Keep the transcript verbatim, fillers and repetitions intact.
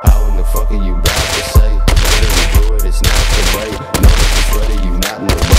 How in the fuck are you about to say? Better to do it, it's not too late. Know that you sweater, you not in the way.